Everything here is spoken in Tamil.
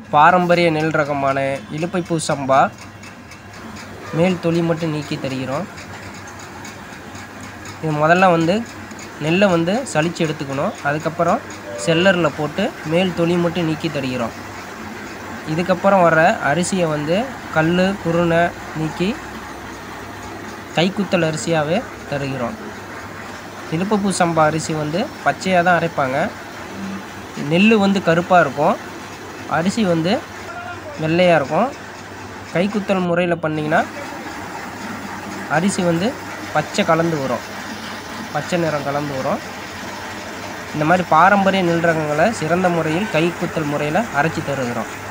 பாரம்பரிய நெல் ரகமான இலுப்பைப்பூ சம்பா மேல் தொலி மட்டும் நீக்கி தருகிறோம். இது முதல்ல வந்து நெல்லை வந்து சலித்து எடுத்துக்கணும். அதுக்கப்புறம் செல்லரில் போட்டு மேல் தொலி மட்டும் நீக்கி தருகிறோம். இதுக்கப்புறம் வர அரிசியை வந்து கல் குருணை நீக்கி கைக்குத்தல் அரிசியாகவே தருகிறோம். இலுப்பைப்பூ சம்பா அரிசி வந்து பச்சையாக தான் அரைப்பாங்க. நெல் வந்து கருப்பாக இருக்கும், அரிசி வந்து வெள்ளையாக இருக்கும். கைக்குத்தல் முறையில் பண்ணிங்கன்னா அரிசி வந்து பச்சை கலந்து வரும், பச்சை நிறம் கலந்து வரும். இந்த மாதிரி பாரம்பரிய நெல் ரகங்களை சிறந்த முறையில் கைக்குத்தல் முறையில் அரைச்சி தருகிறோம்.